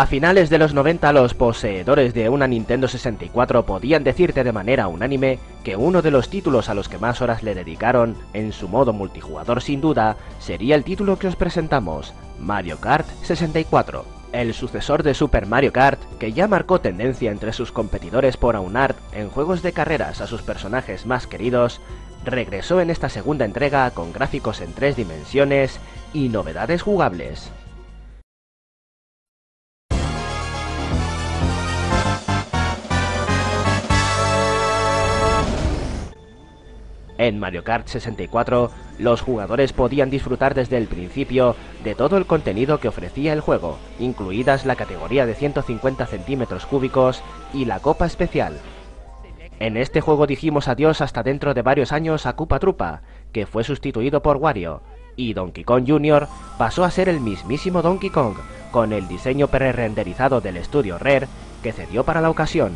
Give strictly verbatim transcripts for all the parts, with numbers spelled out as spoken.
A finales de los noventa, los poseedores de una Nintendo sesenta y cuatro podían decirte de manera unánime que uno de los títulos a los que más horas le dedicaron, en su modo multijugador sin duda, sería el título que os presentamos, Mario Kart sesenta y cuatro. El sucesor de Super Mario Kart, que ya marcó tendencia entre sus competidores por aunar en juegos de carreras a sus personajes más queridos, regresó en esta segunda entrega con gráficos en tres dimensiones y novedades jugables. En Mario Kart sesenta y cuatro, los jugadores podían disfrutar desde el principio de todo el contenido que ofrecía el juego, incluidas la categoría de ciento cincuenta centímetros cúbicos y la copa especial. En este juego dijimos adiós hasta dentro de varios años a Koopa Troopa, que fue sustituido por Wario, y Donkey Kong junior pasó a ser el mismísimo Donkey Kong, con el diseño pre-renderizado del estudio Rare que cedió para la ocasión.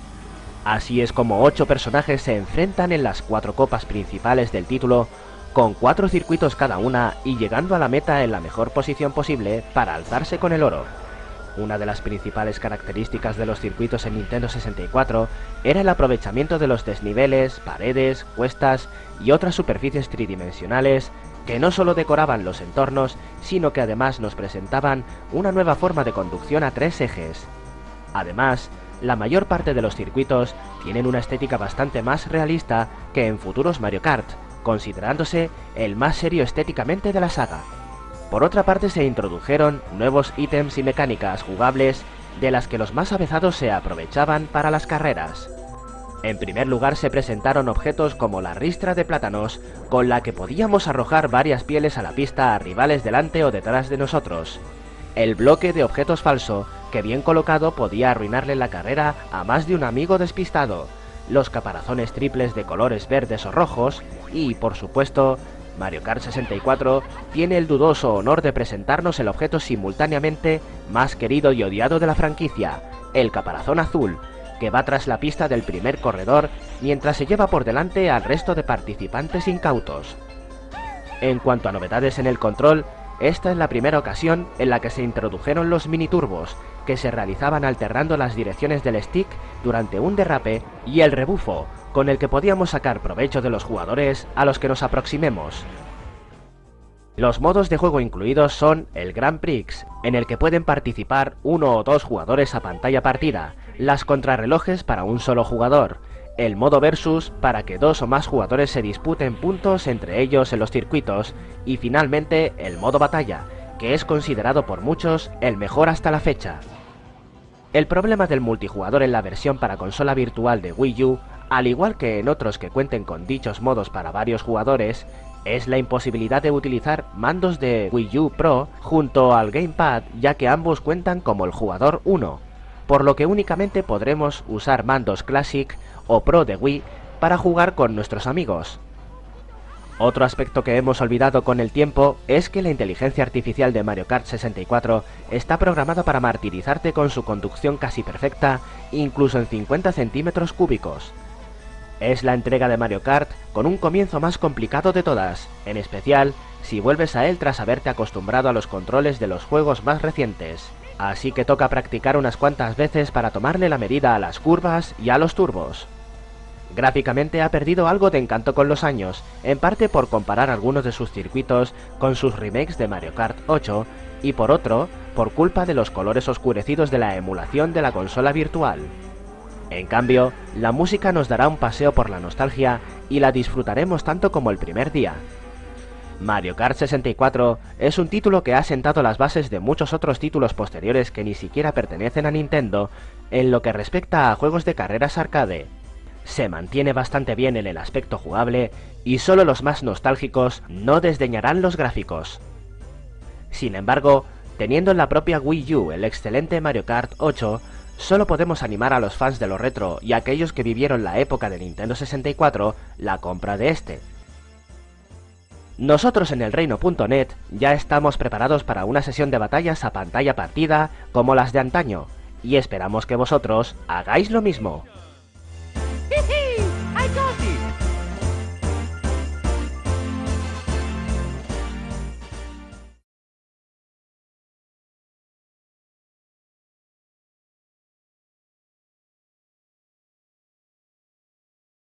Así es como ocho personajes se enfrentan en las cuatro copas principales del título, con cuatro circuitos cada una y llegando a la meta en la mejor posición posible para alzarse con el oro. Una de las principales características de los circuitos en Nintendo sesenta y cuatro era el aprovechamiento de los desniveles, paredes, cuestas y otras superficies tridimensionales que no solo decoraban los entornos, sino que además nos presentaban una nueva forma de conducción a tres ejes. Además, la mayor parte de los circuitos tienen una estética bastante más realista que en futuros Mario Kart, considerándose el más serio estéticamente de la saga. Por otra parte, se introdujeron nuevos ítems y mecánicas jugables de las que los más avezados se aprovechaban para las carreras. En primer lugar, se presentaron objetos como la ristra de plátanos, con la que podíamos arrojar varias pieles a la pista a rivales delante o detrás de nosotros. El bloque de objetos falso, que bien colocado podía arruinarle la carrera a más de un amigo despistado, los caparazones triples de colores verdes o rojos y, por supuesto, Mario Kart sesenta y cuatro tiene el dudoso honor de presentarnos el objeto simultáneamente más querido y odiado de la franquicia, el caparazón azul, que va tras la pista del primer corredor mientras se lleva por delante al resto de participantes incautos. En cuanto a novedades en el control, esta es la primera ocasión en la que se introdujeron los mini-turbos, que se realizaban alternando las direcciones del stick durante un derrape, y el rebufo, con el que podíamos sacar provecho de los jugadores a los que nos aproximemos. Los modos de juego incluidos son el Grand Prix, en el que pueden participar uno o dos jugadores a pantalla partida, las contrarrelojes para un solo jugador, el modo versus para que dos o más jugadores se disputen puntos entre ellos en los circuitos, y finalmente el modo batalla, que es considerado por muchos el mejor hasta la fecha. El problema del multijugador en la versión para consola virtual de Wii U, al igual que en otros que cuenten con dichos modos para varios jugadores, es la imposibilidad de utilizar mandos de Wii U Pro junto al Gamepad, ya que ambos cuentan como el jugador uno, por lo que únicamente podremos usar mandos Classic o Pro de Wii para jugar con nuestros amigos. Otro aspecto que hemos olvidado con el tiempo es que la inteligencia artificial de Mario Kart sesenta y cuatro está programada para martirizarte con su conducción casi perfecta, incluso en cincuenta centímetros cúbicos. Es la entrega de Mario Kart con un comienzo más complicado de todas, en especial si vuelves a él tras haberte acostumbrado a los controles de los juegos más recientes. Así que toca practicar unas cuantas veces para tomarle la medida a las curvas y a los turbos. Gráficamente ha perdido algo de encanto con los años, en parte por comparar algunos de sus circuitos con sus remakes de Mario Kart ocho, y por otro, por culpa de los colores oscurecidos de la emulación de la consola virtual. En cambio, la música nos dará un paseo por la nostalgia y la disfrutaremos tanto como el primer día. Mario Kart sesenta y cuatro es un título que ha sentado las bases de muchos otros títulos posteriores que ni siquiera pertenecen a Nintendo en lo que respecta a juegos de carreras arcade. Se mantiene bastante bien en el aspecto jugable y solo los más nostálgicos no desdeñarán los gráficos. Sin embargo, teniendo en la propia Wii U el excelente Mario Kart ocho, solo podemos animar a los fans de lo retro y a aquellos que vivieron la época de Nintendo sesenta y cuatro la compra de este. Nosotros en elreino punto net ya estamos preparados para una sesión de batallas a pantalla partida como las de antaño, y esperamos que vosotros hagáis lo mismo.